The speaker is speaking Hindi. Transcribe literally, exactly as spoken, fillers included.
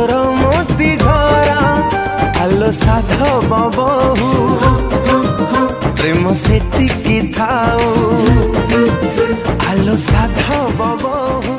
तोर मोती झरा आलो साधव बहु प्रेम सेतिकी थाऊ आलो साधव बहु।